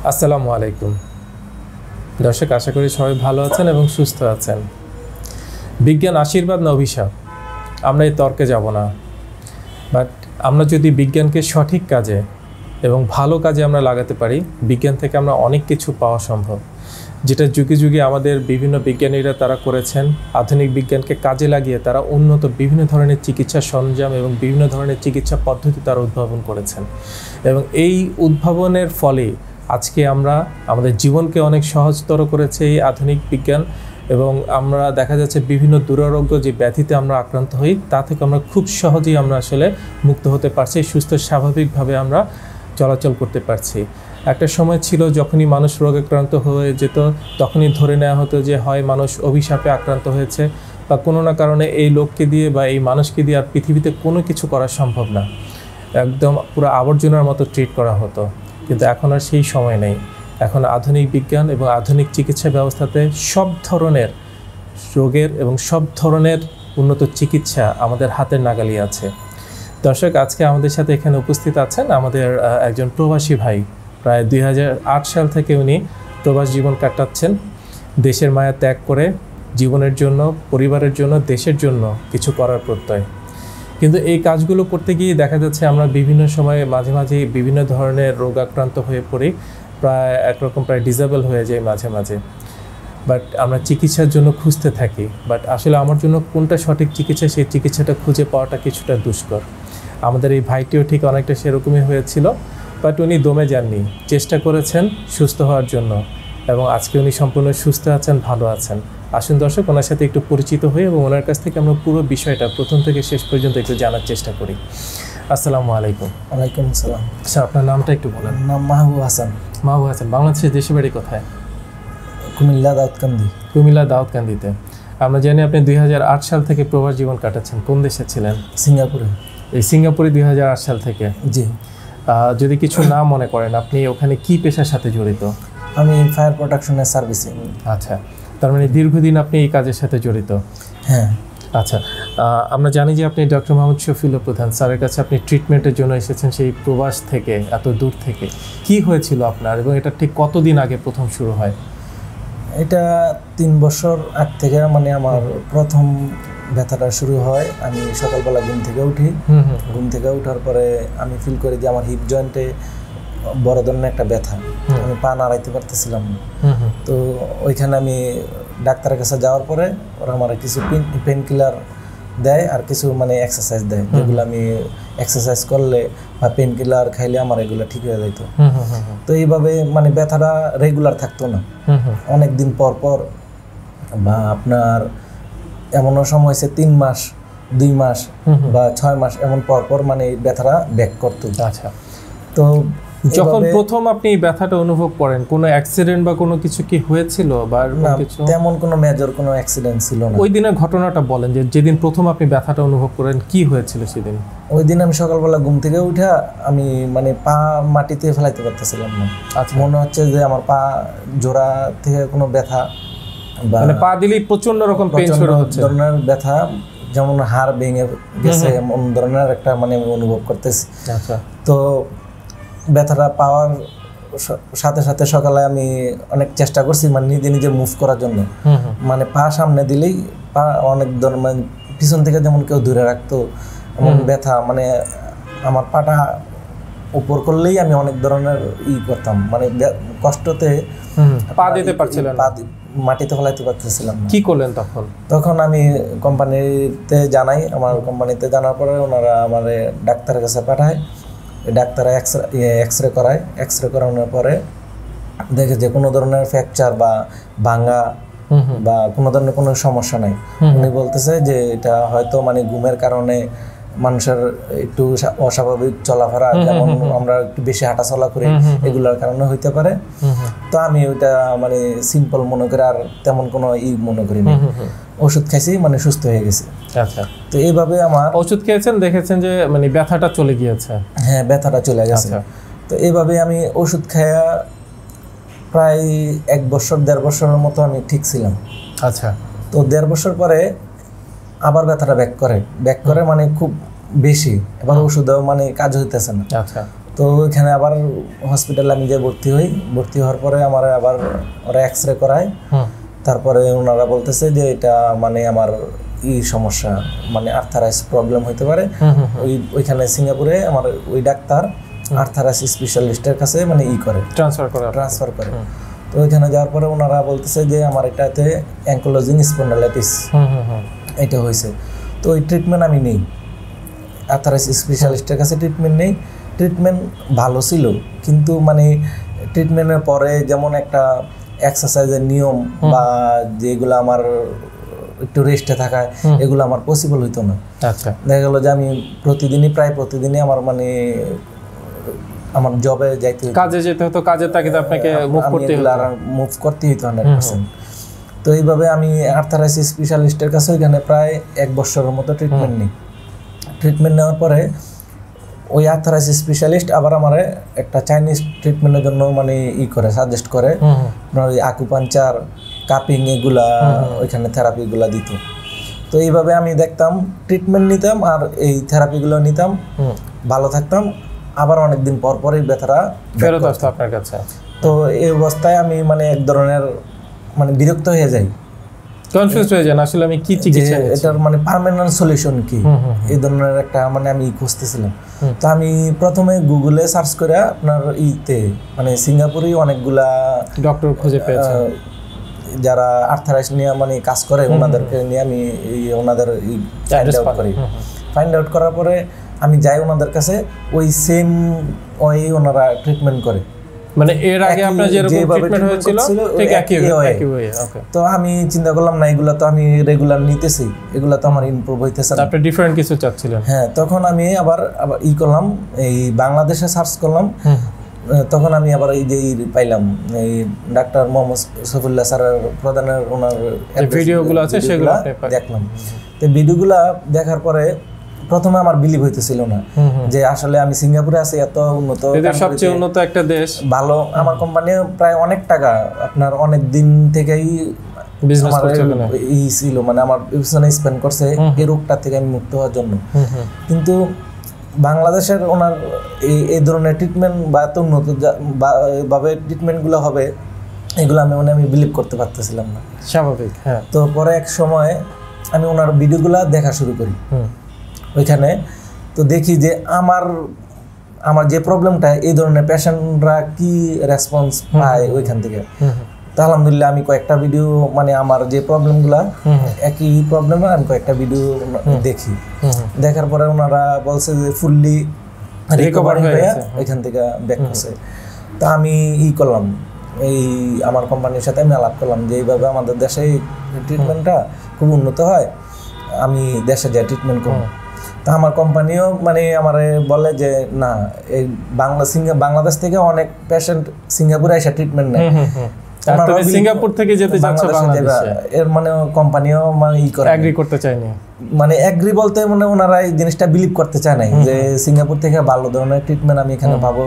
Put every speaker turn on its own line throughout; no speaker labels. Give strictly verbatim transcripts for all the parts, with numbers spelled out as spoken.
আসসালামু আলাইকুম দর্শক, আশা করি সবাই ভালো আছেন এবং সুস্থ আছেন। বিজ্ঞান আশীর্বাদ না অভিশাপ, আমরা এই তর্কে যাব না। বাট আমরা যদি বিজ্ঞানকে সঠিক কাজে এবং ভালো কাজে আমরা লাগাতে পারি, বিজ্ঞান থেকে আমরা অনেক কিছু পাওয়া সম্ভব, যেটা যুগে যুগে আমাদের বিভিন্ন বিজ্ঞানীরা তারা করেছেন। আধুনিক বিজ্ঞানকে কাজে লাগিয়ে তারা উন্নত বিভিন্ন ধরনের চিকিৎসা সরঞ্জাম এবং বিভিন্ন ধরনের চিকিৎসা পদ্ধতি তারা উদ্ভাবন করেছেন, এবং এই উদ্ভাবনের ফলে আজকে আমরা আমাদের জীবনকে অনেক সহজতর করেছে এই আধুনিক বিজ্ঞান। এবং আমরা দেখা যাচ্ছে বিভিন্ন দুরারোগ্য যে ব্যাধিতে আমরা আক্রান্ত হই, তা থেকে আমরা খুব সহজেই আমরা আসলে মুক্ত হতে পারছি, সুস্থ স্বাভাবিকভাবে আমরা চলাচল করতে পারছি। একটা সময় ছিল যখনই মানুষ রোগাক্রান্ত হয়ে যেত, তখনই ধরে নেওয়া হতো যে হয় মানুষ অভিশাপে আক্রান্ত হয়েছে, বা কোনো না কারণে এই লোককে দিয়ে বা এই মানুষকে দিয়ে আর পৃথিবীতে কোনো কিছু করা সম্ভব না, একদম পুরো আবর্জনার মতো ট্রিট করা হতো। কিন্তু এখন আর সেই সময় নেই। এখন আধুনিক বিজ্ঞান এবং আধুনিক চিকিৎসা ব্যবস্থাতে সব ধরনের রোগের এবং সব ধরনের উন্নত চিকিৎসা আমাদের হাতের নাগালে আছে। দর্শক, আজকে আমাদের সাথে এখানে উপস্থিত আছেন আমাদের একজন প্রবাসী ভাই। প্রায় দুই হাজার আট সাল থেকে উনি প্রবাস জীবন কাটাচ্ছেন, দেশের মায়া ত্যাগ করে জীবনের জন্য, পরিবারের জন্য, দেশের জন্য কিছু করার প্রত্যয়। কিন্তু এই কাজগুলো করতে গিয়ে দেখা যাচ্ছে আমরা বিভিন্ন সময়ে মাঝে মাঝে বিভিন্ন ধরনের রোগাক্রান্ত হয়ে পড়ি, প্রায় একরকম প্রায় ডিসেবল হয়ে যায় মাঝে মাঝে। বাট আমরা চিকিৎসার জন্য খুঁজতে থাকি, বাট আসলে আমার জন্য কোনটা সঠিক চিকিৎসা, সেই চিকিৎসাটা খুঁজে পাওয়াটা কিছুটা দুষ্কর। আমাদের এই ভাইটিও ঠিক অনেকটা সেরকমই হয়েছিল, বাট উনি দমে যাননি, চেষ্টা করেছেন সুস্থ হওয়ার জন্য, এবং আজকে উনি সম্পূর্ণ সুস্থ আছেন, ভালো আছেন। আসুন দর্শক, ওনার সাথে একটু পরিচিত হই এবং ওনার কাছ থেকে আমরা পুরো বিষয়টা প্রথম থেকে শেষ পর্যন্ত একটু জানার চেষ্টা করি। আসসালামু আলাইকুম।
ওয়ালাইকুম আসসালাম।
স্যার, আপনার নামটা একটু বলেন।
নাম মাহবুব হাসান।
মাহবুব হাসান, বাংলাদেশের দেশে বাড়ি কোথায়?
কুমিল্লা দাউদকান্দি।
কুমিল্লা দাউদকান্দিতে। আমরা জানি আপনি দুই হাজার আট সাল থেকে প্রবাস জীবন কাটাচ্ছেন। কোন দেশে ছিলেন?
সিঙ্গাপুরে।
এই সিঙ্গাপুরে দুই হাজার আট সাল থেকে?
জি।
যদি কিছু না মনে করেন, আপনি ওখানে কি পেশার সাথে জড়িত?
আমি ফায়ার প্রোটেকশনের সার্ভিসে।
আচ্ছা, তার মানে দীর্ঘদিন আপনি এই কাজের সাথে জড়িত?
হ্যাঁ।
আচ্ছা, আমরা জানি যে আপনি ডক্টর মোহাম্মদ শফিউল্লাহ প্রধান স্যারের কাছে আপনি ট্রিটমেন্টের জন্য এসেছেন সেই প্রবাস থেকে, এত দূর থেকে। কি হয়েছিল আপনার, এবং এটা ঠিক কতদিন আগে প্রথম শুরু হয়?
এটা তিন বছর আগ থেকে মানে আমার প্রথম ব্যথাটা শুরু হয়। আমি সকালবেলা ঘুম থেকে উঠি, ঘুম থেকে ওঠার পরে আমি ফিল করি যে আমার হিপ জয়েন্টে বড় ধরনের একটা ব্যথা, আমি পা নাড়াইতে পারতেছিলাম না। তো ওইখানে আমি ডাক্তারের কাছে যাওয়ার পরে ওরা আমার কিছু পেন কিলার দেয় আর কিছু মানে এক্সারসাইজ দেয়, যেগুলো আমি এক্সারসাইজ করলে বা পেন কিলার খাইলে আমার এগুলো ঠিক হয়ে যেত। তো এইভাবে মানে ব্যথাটা রেগুলার থাকতো না, অনেক দিন পর পর বা আপনার এমনও সময় হয়েছে তিন মাস, দুই মাস বা ছয় মাস এমন পর পর মানে ব্যথাটা ব্যাক করতো।
আচ্ছা,
তো
যখন প্রথম আপনি ব্যথাটা অনুভব করেন, কোনো অ্যাক্সিডেন্ট বা কোনো কিছু কি হয়েছিল? বা কিছু
তেমন কোনো মেজর কোনো অ্যাক্সিডেন্ট ছিল না।
ওই দিনের ঘটনাটা বলেন, যে যেদিন প্রথম আপনি ব্যথাটা অনুভব করেন, কি হয়েছিল সেদিন?
ওই দিন আমি সকালবেলা ঘুম থেকে উঠা আমি মানে পা মাটিতে ফেলাইতে পারতেছিলাম না। আচ্ছা, মনে হচ্ছে যে আমার পা জোড়া থেকে কোনো ব্যথা,
মানে পা দিলেই প্রচন্ড রকম পেইন শুরু হচ্ছে,
ধরনের ব্যথা, যেমন হাড় ভেঙে গেছে এমন ধরনের একটা মানে আমি অনুভব করতেছি।
আচ্ছা,
তো ব্যথাটা পাওয়ার সাথে সাথে সকালে আমি অনেক চেষ্টা করছি মানে নিজে নিজে মুভ করার জন্য, মানে পা সামনে দিলেই পা অনেক ধরনের মানে পিছন থেকে যেমন কেউ ধরে রাখতো এমন ব্যথা, মানে আমার পাটা উপর করলেই আমি অনেক ধরনের ই করতাম, মানে কষ্টতে
পা দিতে পারছিলাম না,
মাটিতে ফেলাইতে পারতেছিলাম না।
কি করলেন তখন?
তখন আমি কোম্পানিতে জানাই, আমার কোম্পানিতে জানার পরে ওনারা আমার ডাক্তারের কাছে পাঠায়। ডাক্তার এক্সরে এক্সরে করায়, এক্সরে করানোর পরে দেখে যে কোনো ধরনের ফ্র্যাকচার বা ভাঙা বা কোনো ধরনের কোনো সমস্যা নাই। উনি বলতেছে যে এটা হয়তো মানে ঘুমের কারণে মানুষের একটু অস্বাভাবিক চলাফেরা, যেমন আমরা একটু বেশি হাঁটাচলা করি, এগুলোর কারণে হইতে পারে। তো আমি ওইটা মানে সিম্পল মনে করে আর তেমন কোনো ই মনে করি না, ওষুধ খাইছি মানে সুস্থ হয়ে গেছি।
আচ্ছা,
তো এইভাবে আমার
ওষুধ খেয়েছেন, দেখেছেন যে মানে ব্যথাটা চলে গিয়েছে?
হ্যাঁ, ব্যথাটা চলে গেছে। তো এইভাবে আমি ওষুধ খাইয়া প্রায় এক বছর দেড় বছরের মতো আমি ঠিক ছিলাম।
আচ্ছা,
তো দেড় বছর পরে আবার ব্যথাটা ব্যাক করে ব্যাক করে মানে খুব বেশি, এবার ওষুধেও মানে কাজ হইতেছে না।
আচ্ছা,
তো ওইখানে আবার হসপিটালে আমি যে ভর্তি হই, ভর্তি হওয়ার পরে আমার আবার ওরা এক্স রে করায়, তারপরে ওনারা বলতেছে যে এটা মানে আমার ই সমস্যা মানে আর্থারাইটিস প্রবলেম হইতে পারে। ওই ওইখানে সিঙ্গাপুরে আমার ওই ডাক্তার আর্থারাইটিস স্পেশালিস্টের কাছে মানে ই করে
ট্রান্সফার করে
ট্রান্সফার করে তো ওইখানে যাওয়ার পরে ওনারা বলতেছে যে আমার এটাতে অ্যাঙ্কোলজিং স্পন্ডালাইটিস এটা হয়েছে। তো ওই ট্রিটমেন্ট আমি নেই, আর্থারাইটিস স্পেশালিস্টের কাছে ট্রিটমেন্ট নেই। ট্রিটমেন্ট ভালো ছিল, কিন্তু মানে ট্রিটমেন্টের পরে যেমন একটা এক্সারসাইজের নিয়ম বা যেগুলো আমার একটু রেস্টে থাকায় এগুলো আমার পসিবল হইতো না।
আচ্ছা,
দেখা গেলো যে আমি প্রতিদিনই প্রায় প্রতিদিনই আমার মানে আমার জবে যাইতে
কাজে যেতে হতো, কাজের তাগিদে আপনাকে মুভ করতে হতো,
আর মুভ করতে হতো হান্ড্রেড পার্সেন্ট। তো এইভাবে আমি আর্থারাইটিস স্পেশালিস্টের কাছে ওইখানে প্রায় এক বছরের মতো ট্রিটমেন্ট নিই। ট্রিটমেন্ট নেওয়ার পরে ওই আর্থারাইটিস স্পেশালিস্ট আবার আমার একটা চাইনিজ ট্রিটমেন্টের জন্য মানে ই করে সাজেস্ট করে, ওই আকুপাঞ্চার, কাপিং এগুলা ওইখানে থেরাপিগুলা দিত। তো এইভাবে আমি দেখতাম ট্রিটমেন্ট নিতাম আর এই থেরাপিগুলো নিতাম, ভালো থাকতাম, আবার অনেকদিন পর পরই ব্যথাটা
ফেরত আসতো আপনার কাছে।
তো এই অবস্থায় আমি মানে এক ধরনের মানে বিরক্ত হয়ে যাই,
কনফিউজ হয়ে যান আসলে আমি কি চিকিৎসা
এটার মানে পার্মানেন্ট সলিউশন কি, এই ধরনের একটা মানে আমি খুঁজতেছিলাম। তো আমি প্রথমে গুগলে সার্চ করে আপনার ইতে মানে সিঙ্গাপুরে অনেকগুলা
ডক্টর খুঁজে পেয়েছি
যারা আর্থারাইটিস নিয়ে মানে কাজ করে, ওনাদেরকে নিয়ে আমি ওনাদের ফাইন্ড আউট করি। ফাইন্ড আউট করার পরে আমি যাই ওনাদের কাছে, ওই সেম ওই ওনারা ট্রিটমেন্ট করে,
মানে এর আগে আপনার যেরকম ট্রিটমেন্ট হয়েছিল ঠিক একই একই ওয়ে। ওকে,
তো আমি চিন্তা করলাম না এগুলা তো আমি রেগুলার নিতেছি, এগুলা তো আমার ইমপ্রুভ হইতেছে না,
আপনি ডিফারেন্ট কিছু চাচ্ছিলেন।
হ্যাঁ, তখন আমি আবার আবার ই করলাম, এই বাংলাদেশে সার্চ করলাম। তখন আমি আবার এই যে পাইলাম এই ডাক্তার মোহাম্মদ সফিউল্লাহ স্যারের প্রধানের ওনার
ভিডিওগুলো আছে সেগুলো
দেখলাম। তো ভিডিওগুলা দেখার পরে প্রথমে আমার বিলিভ হইতেছিল না যে আসলে আমি সিঙ্গাপুরে আছি, এত উন্নত,
সবচেয়ে উন্নত একটা দেশ,
ভালো, আমার কোম্পানি প্রায় অনেক টাকা আপনার অনেক দিন থেকেই
বিজনেস করছে
ই ছিল, মানে আমার পিছনে স্পেন্ড করছে এই রোগটা থেকে আমি মুক্ত হওয়ার জন্য। কিন্তু বাংলাদেশের ওনার এই এই ধরনের ট্রিটমেন্ট বা এত উন্নত ভাবে ট্রিটমেন্টগুলো হবে এগুলো আমি মানে আমি বিলিভ করতে পারতেছিলাম না।
স্বাভাবিক, হ্যাঁ।
তো পরে এক সময় আমি ওনার ভিডিওগুলো দেখা শুরু করি ওইখানে, তো দেখি যে আমার আমার যে প্রবলেমটা এই ধরনের পেশেন্টরা কি রেসপন্স পায় ওইখান থেকে। তো আলহামদুলিল্লাহ আমি কয়েকটা ভিডিও মানে আমার যে প্রবলেমগুলা একই প্রবলেম আমি কয়েকটা ভিডিও দেখি, দেখার পরে ওনারা বলছে যে ফুললি রিকভার হয়ে ওইখান থেকে ব্যাক করছে। তো আমি ই করলাম, এই আমার কোম্পানির সাথে আমি আলাপ করলাম যে এইভাবে আমাদের দেশে ট্রিটমেন্টটা খুব উন্নত হয়, আমি দেশে যাই ট্রিটমেন্ট করবো। তা আমার কোম্পানিও মানে আমার বলে যে না, এই বাংলা সিঙ্গা বাংলাদেশ থেকে অনেক পেশেন্ট সিঙ্গাপুরে এসে ট্রিটমেন্ট নেয়,
সিঙ্গাপুর থেকে যেতে যাচ্ছে বাংলাদেশে,
এর মানে কোম্পানিও মানে ই করে
এগ্রি করতে চায়নি,
মানে এগ্রি বলতে মানে ওনারা এই জিনিসটা বিলিভ করতে চায় নাই যে সিঙ্গাপুর থেকে ভালো ধরনের ট্রিটমেন্ট আমি এখানে পাবো,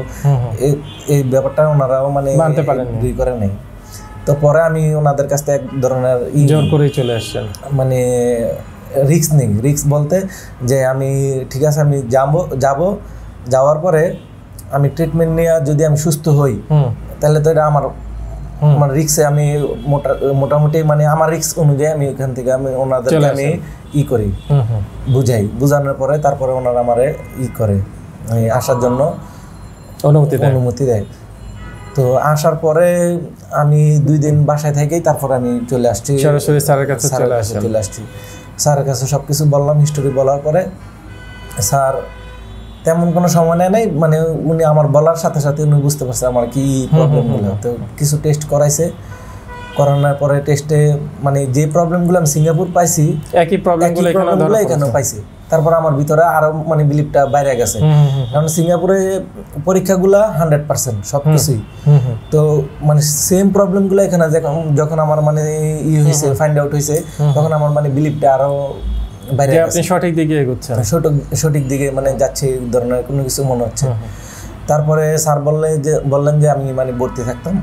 এই ব্যাপারটা ওনারাও মানে
মানতে পারেন
এগ্রি করে নাই। তো পরে আমি ওনাদের কাছ থেকে এক ধরনের
জোর করেই চলে আসছেন,
মানে রিস্ক নেই, রিস্ক বলতে যে আমি ঠিক আছে আমি যাবো যাবো যাওয়ার পরে আমি ট্রিটমেন্ট নিয়ে যদি আমি সুস্থ হই তাহলে তো এটা আমার আমার রিস্কে আমি মোটামুটি মানে আমার রিস্ক অনুযায়ী আমি ওখান থেকে আমি ওনাদেরকে আমি ই করি, বুঝাই, বুঝানোর পরে তারপরে ওনারা আমারে ই করে আসার জন্য
অনুমতি
অনুমতি দেয়। তো আসার পরে আমি দুই দিন বাসায় থেকেই তারপরে আমি চলে আসছি
সরাসরি স্যারের কাছে চলে আসছি
চলে আসছি স্যারের কাছে সব কিছু বললাম, হিস্টোরি বলার পরে স্যার তেমন কোনো সময় নেয় নাই, মানে উনি আমার বলার সাথে সাথে উনি বুঝতে পারছে আমার কি প্রবলেমগুলো। তো কিছু টেস্ট করাইছে, করানোর পরে টেস্টে মানে যে প্রবলেমগুলো আমি সিঙ্গাপুর পাইছি
একই প্রবলেমগুলো
এখানে পাইছি। তারপর আমার ভিতরে আরো মানে বিলিভটা বাইরে গেছে, কারণ সিঙ্গাপুরে পরীক্ষাগুলা হান্ড্রেড পার্সেন্ট সবকিছুই, তো মানে সেম প্রবলেমগুলো এখানে যখন আমার মানে ই হয়েছে ফাইন্ড আউট হয়েছে তখন আমার মানে বিলিভটা আরো বাইরে গেছে,
আপনি সঠিক দিকে এগোচ্ছেন,
সঠিক সঠিক দিকে মানে যাচ্ছে ধরনের কোনো কিছু মনে হচ্ছে। তারপরে স্যার বললে যে বললেন যে আমি মানে ভর্তি থাকতাম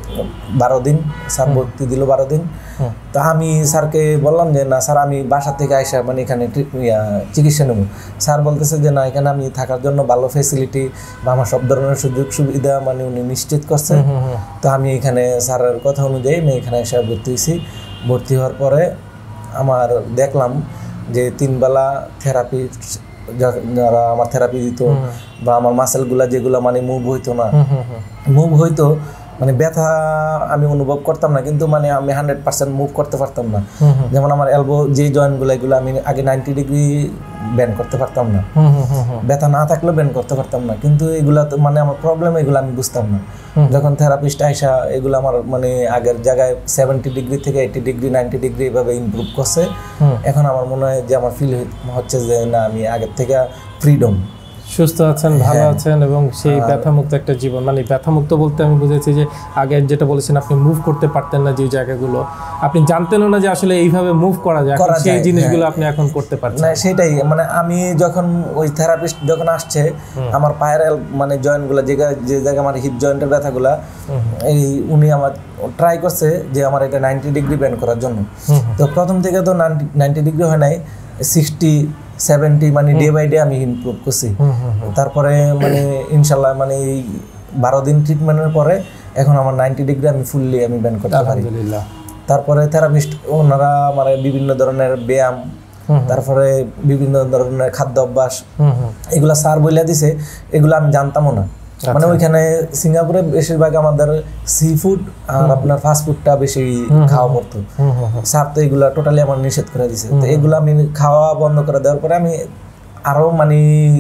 বারো দিন স্যার ভর্তি দিল বারো দিন। তা আমি স্যারকে বললাম যে না স্যার আমি বাসা থেকে আইসা মানে এখানে চিকিৎসা নেব। স্যার বলতেছে যে না এখানে আমি থাকার জন্য ভালো ফেসিলিটি বা আমার সব ধরনের সুযোগ সুবিধা মানে উনি নিশ্চিত করছে। তো আমি এখানে স্যারের কথা অনুযায়ী আমি এখানে এসে ভর্তি হয়েছি। ভর্তি হওয়ার পরে আমার দেখলাম যে তিনবেলা থেরাপি যারা আমার থেরাপি দিত বা আমার মাসেলগুলা যেগুলো মানে মুভ হইতো না, মুভ হইতো মানে ব্যথা আমি অনুভব করতাম না, কিন্তু মানে আমি হান্ড্রেড পার্সেন্ট মুভ করতে পারতাম না। যেমন আমার এলবো যে জয়েন্টগুলো এগুলো আমি আগে নাইনটি ডিগ্রি ব্যান্ড করতে পারতাম না, ব্যথা না থাকলেও ব্যান্ড করতে পারতাম না, কিন্তু এগুলা তো মানে আমার প্রবলেম এগুলো আমি বুঝতাম না। যখন থেরাপিস্ট আইসা এগুলো আমার মানে আগের জায়গায় সেভেন্টি ডিগ্রি থেকে এইটি ডিগ্রি নাইনটি ডিগ্রি এভাবে ইমপ্রুভ করছে, এখন আমার মনে হয় যে আমার ফিল হচ্ছে যে না আমি আগের থেকে ফ্রিডম,
সুস্থ আছেন, ভালো আছেন এবং সেই ব্যথামুক্ত একটা জীবন। মানে ব্যথামুক্ত বলতে আমি বুঝেছি যে আগে যেটা বলেছেন আপনি মুভ করতে পারতেন না, যে জায়গাগুলো আপনি জানতেনও না যে আসলে এইভাবে মুভ করা যায়, সেই জিনিসগুলো আপনি এখন করতে পারছেন।
না সেটাই মানে আমি যখন ওই থেরাপিস্ট যখন আসছে আমার পায়ের মানে জয়েন্টগুলো যে যে জায়গায় আমার হিপ জয়েন্টের ব্যথাগুলা, এই উনি আমার ট্রাই করছে যে আমার এটা নাইনটি ডিগ্রি ব্যান্ড করার জন্য। তো প্রথম থেকে তো নাইনটি ডিগ্রি হয় নাই, সিক্সটি সেভেন্টি মানে ডে বাই ডে আমি ইমপ্রুভ করছি। তারপরে মানে ইনশাল্লাহ মানে এই বারো দিন ট্রিটমেন্টের পরে এখন আমার নাইনটি ডিগ্রি আমি ফুললি আমি ব্যান্ড করতে পারি। তারপরে থেরাপিস্ট ওনারা মানে বিভিন্ন ধরনের ব্যায়াম, তারপরে বিভিন্ন ধরনের খাদ্য অভ্যাস এগুলা স্যার বলে দিছে, এগুলো আমি জানতামও না। মানে ওইখানে সিঙ্গাপুরে বেশিরভাগ আমাদের সি ফুড আর আপনার ফাস্ট ফুডটা বেশি খাওয়া পড়তো, স্যার তো এগুলা টোটালি আমার নিষেধ করে দিছে। তো এগুলো আমি খাওয়া বন্ধ করে দেওয়ার পরে আমি আরো মানে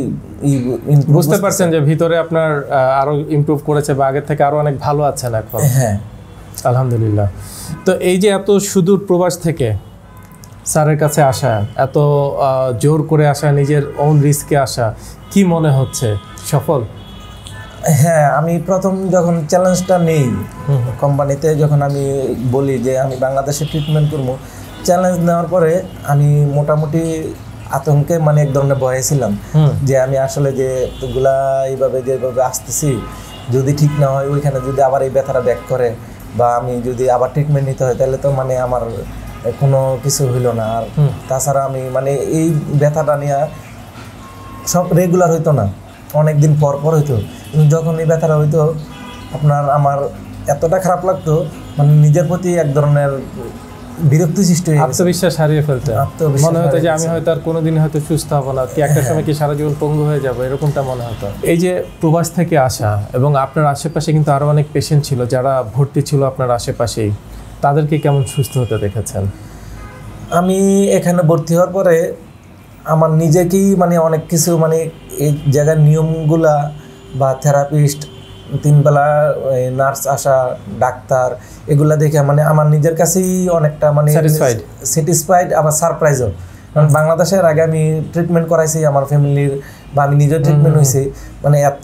বুঝতে পারছেন যে ভিতরে আপনার আরো ইমপ্রুভ করেছে বা আগের থেকে আরো অনেক ভালো আছেন এখন।
হ্যাঁ
আলহামদুলিল্লাহ। তো এই যে এত সুদূর প্রবাস থেকে স্যারের কাছে আসা, এত জোর করে আসা, নিজের ওন রিস্কে আসা, কি মনে হচ্ছে সফল?
হ্যাঁ আমি প্রথম যখন চ্যালেঞ্জটা নেই কোম্পানিতে, যখন আমি বলি যে আমি বাংলাদেশে ট্রিটমেন্ট করবো, চ্যালেঞ্জ নেওয়ার পরে আমি মোটামুটি আতঙ্কে মানে এক ধরনের ভয়ে ছিলাম যে আমি আসলে যে এগুলা এইভাবে যেভাবে আসতেছি যদি ঠিক না হয়, ওইখানে যদি আবার এই ব্যথাটা ব্যাক করে বা আমি যদি আবার ট্রিটমেন্ট নিতে হয় তাহলে তো মানে আমার কোনো কিছু হইলো না। আর তাছাড়া আমি মানে এই ব্যথাটা নিয়ে সব রেগুলার হইতো না, অনেক দিন পর পর হইতো। যখন এই ব্যথাটা হইতো আপনার আমার এতটা খারাপ লাগতো মানে নিজের প্রতি এক ধরনের বিরক্তি সৃষ্টি হয়ে
আত্মবিশ্বাস হারিয়ে ফেলতে মনে হতো যে আমি হয়তো আর কোনোদিন হয়তো সুস্থ হবো না, কি একটা সময় কি সারা জীবন পঙ্গু হয়ে যাবো, এরকমটা মনে হতো। এই যে প্রবাস থেকে আসা এবং আপনার আশেপাশে কিন্তু আরো অনেক পেশেন্ট ছিল যারা ভর্তি ছিল আপনার আশেপাশেই, তাদেরকে কেমন সুস্থ হতে দেখেছেন?
আমি এখানে ভর্তি হওয়ার পরে আমার নিজেকেই মানে অনেক কিছু মানে এই জায়গার নিয়মগুলা বা থেরাপিস্ট তিনবেলা নার্স আসা ডাক্তার এগুলা দেখে মানে আমার নিজের কাছেই অনেকটা মানে স্যাটিসফাইড আবার সারপ্রাইজও। কারণ বাংলাদেশের আগে আমি ট্রিটমেন্ট করাইছি আমার ফ্যামিলির বা আমি নিজের ট্রিটমেন্ট হয়েছি, মানে এত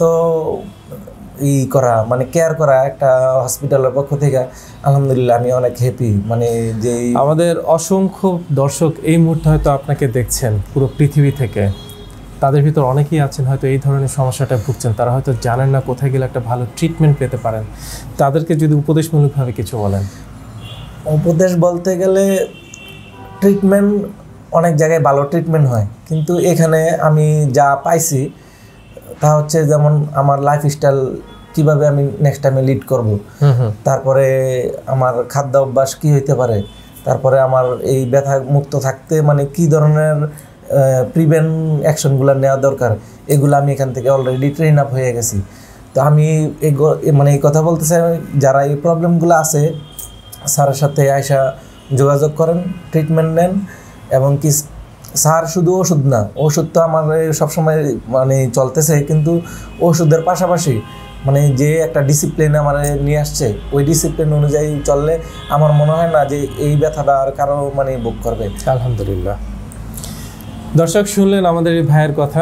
ই করা মানে কেয়ার করা একটা হসপিটালের পক্ষ থেকে আলহামদুলিল্লাহ আমি অনেক হ্যাপি। মানে যে
আমাদের অসংখ্য দর্শক এই মুহূর্তে হয়তো আপনাকে দেখছেন পুরো পৃথিবী থেকে, তাদের ভিতর অনেকেই আছেন হয়তো এই ধরনের সমস্যাটা ভুগছেন, তারা হয়তো জানেন না কোথায় গেলে একটা ভালো ট্রিটমেন্ট পেতে পারেন, তাদেরকে যদি উপদেশমূলকভাবে কিছু বলেন।
উপদেশ বলতে গেলে ট্রিটমেন্ট অনেক জায়গায় ভালো ট্রিটমেন্ট হয়, কিন্তু এখানে আমি যা পাইছি তা হচ্ছে যেমন আমার লাইফস্টাইল কিভাবে আমি নেক্সট টাইমে লিড করব, তারপরে আমার খাদ্য অভ্যাস কি হইতে পারে, তারপরে আমার এই ব্যথা মুক্ত থাকতে মানে কি ধরনের প্রিভেন্ট অ্যাকশনগুলো নেওয়া দরকার, এগুলো আমি এখান থেকে অলরেডি ট্রেন আপ হয়ে গেছি। তো আমি এই মানে এই কথা বলতে চাই যারা এই প্রবলেমগুলো আছে স্যারের সাথে আয়সা যোগাযোগ করেন, ট্রিটমেন্ট নেন। এবং কি স্যার শুধু ওষুধ না, ওষুধ তো আমার সবসময় মানে চলতেছে, কিন্তু ওষুধের পাশাপাশি মানে যে একটা ডিসিপ্লিন আমার নিয়ে আসছে ওই ডিসিপ্লিন অনুযায়ী চললে আমার মনে হয় না যে এই ব্যথাটা আর কারো মানে ভোগ করবে।
আলহামদুলিল্লাহ। দর্শক শুনলেন আমাদের এই ভাইয়ের কথা,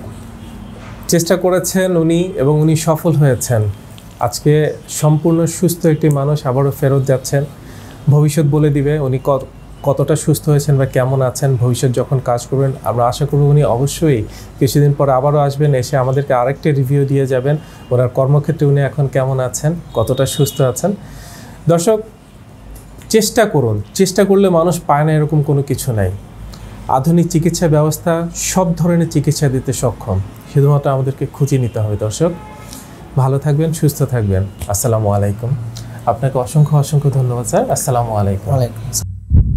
চেষ্টা করেছেন উনি এবং উনি সফল হয়েছেন। আজকে সম্পূর্ণ সুস্থ একটি মানুষ আবারও ফেরত যাচ্ছেন, ভবিষ্যৎ বলে দিবে উনি কতটা সুস্থ হয়েছেন বা কেমন আছেন। ভবিষ্যৎ যখন কাজ করবেন আমরা আশা করব উনি অবশ্যই কিছুদিন পর আবারও আসবেন, এসে আমাদেরকে আরেকটা রিভিউ দিয়ে যাবেন ওনার কর্মক্ষেত্রে উনি এখন কেমন আছেন, কতটা সুস্থ আছেন। দর্শক, চেষ্টা করুন, চেষ্টা করলে মানুষ পায় না এরকম কোনো কিছু নাই। আধুনিক চিকিৎসা ব্যবস্থা সব ধরনের চিকিৎসা দিতে সক্ষম, শুধুমাত্র আমাদেরকে খুঁজে নিতে হবে। দর্শক, ভালো থাকবেন, সুস্থ থাকবেন। আসসালামু আলাইকুম। আপনাকে অসংখ্য অসংখ্য ধন্যবাদ স্যার। আসসালামু আলাইকুম।
ওয়ালাইকুম আসসালাম।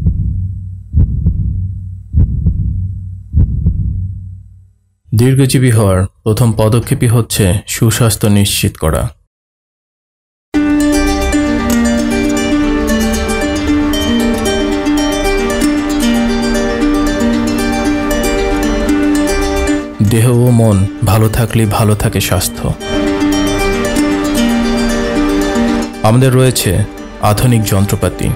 দীর্ঘজীবী হওয়ার প্রথম পদক্ষেপই হচ্ছে সুস্বাস্থ্য নিশ্চিত করা। দেহ ও মন ভালো থাকলেই ভালো থাকে স্বাস্থ্য। আমাদের রয়েছে আধুনিক যন্ত্রপাতি,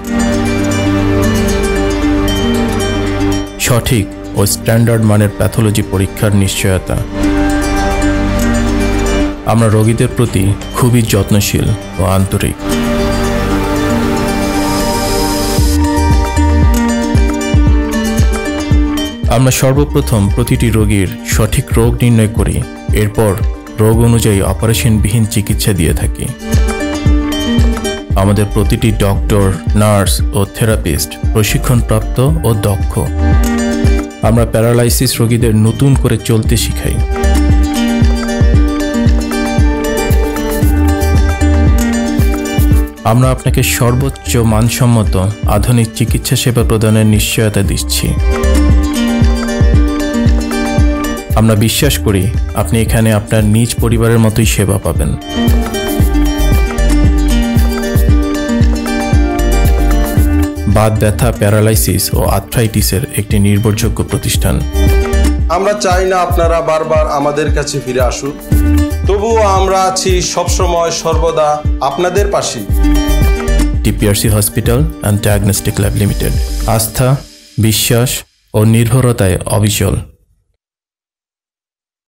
সঠিক ও স্ট্যান্ডার্ড মানের প্যাথোলজি পরীক্ষার নিশ্চয়তা। আমরা রোগীদের প্রতি খুবই যত্নশীল ও আন্তরিক। আমরা সর্বপ্রথম প্রতিটি রোগীর সঠিক রোগ নির্ণয় করি, এরপর রোগ অনুযায়ী অপারেশনবিহীন চিকিৎসা দিয়ে থাকি। আমাদের প্রতিটি ডক্টর, নার্স ও থেরাপিস্ট প্রশিক্ষণপ্রাপ্ত ও দক্ষ। আমরা প্যারালাইসিস রোগীদের নতুন করে চলতে শিখাই। আমরা আপনাকে সর্বোচ্চ মানসম্মত আধুনিক চিকিৎসা সেবা প্রদানের নিশ্চয়তা দিচ্ছি। আমরা বিশ্বাস করি আপনি এখানে আপনার নিজ পরিবারের মতোই সেবা পাবেন। বাত ব্যথা, প্যারালাইসিস ও আর্থ্রাইটিসের একটি নির্ভরযোগ্য প্রতিষ্ঠান।
আমরা চাই না আপনারা বারবার আমাদের কাছে ফিরে আসুন, তবুও আমরা আছি সবসময় সর্বদা আপনাদের পাশে।
TPRC hospital and diagnostic lab limited, আস্থা, বিশ্বাস ও নির্ভরতায় অবিচল।